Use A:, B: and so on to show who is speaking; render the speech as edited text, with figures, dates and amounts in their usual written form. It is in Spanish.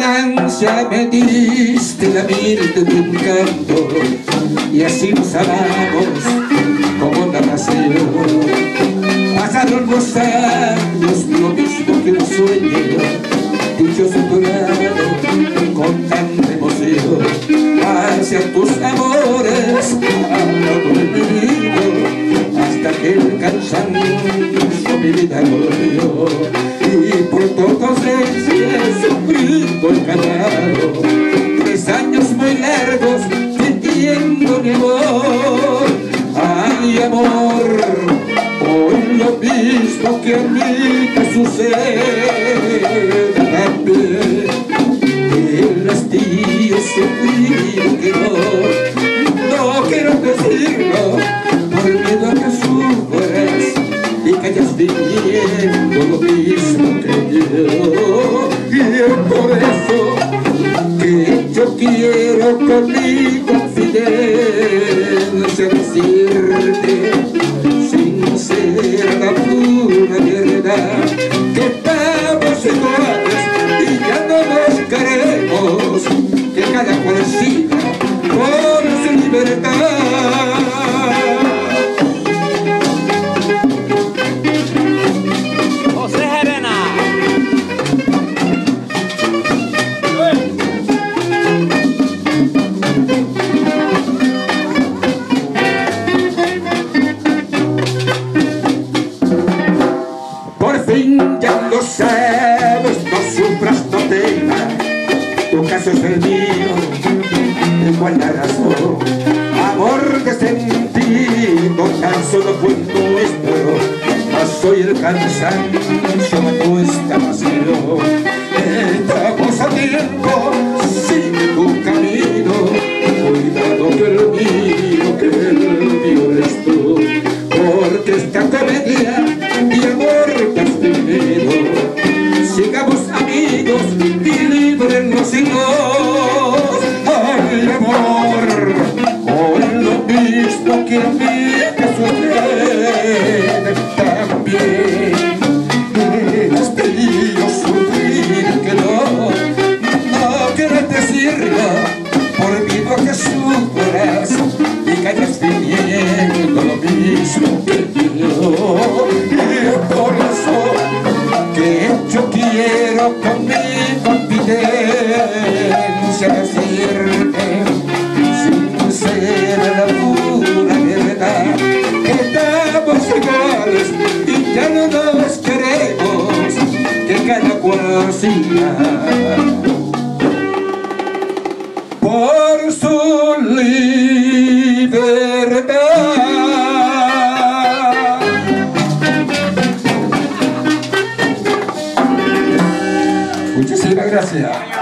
A: ignorancia me diste la virtud de un canto, y así nos amamos como nada sido. Pasaron los años, lo mismo que un sueño, dichoso tu lado, con tanta emoción. Hacia tus amores, ando prohibido, hasta que el cansancio mi vida volvió. Y por todos ellos sufrido el calado, 3 años muy largos, sintiendo mi amor. Ay, amor, hoy lo mismo que a mí te sucede también. El hastío sufrido que no quiero decirlo, por miedo a que sufras y que hayas viviendo lo mismo que yo. Y es por eso que yo quiero con mi confidencia decirte, sincera, la pura verdad, que estamos iguales y ya no nos queremos, que cada cual siga con su libertad. Ya lo sabes, no sufras, no temas, tu caso es el mío, igual la razón. Amor de sentido, tan solo fue nuestro, mas hoy el cansancio mató esta pasión. Estamos a tiempo, sigue tu camino, cuidado que el mío eres tú, porque esta comedia mi amor te has vivido. Sigamos amigos y libres los hijos. Ay, amor, hoy lo mismo que a mí te sucede también. Has pedido sufrir que no quieres decirlo, por miedo a que sufras y que hayas viviendo lo mismo que yo. Y por eso que yo quiero con mi confidencia decirte, sincera, la pura verdad, que estamos iguales y ya no nos queremos, que cada cual siga por su libertad. Muchísimas gracias.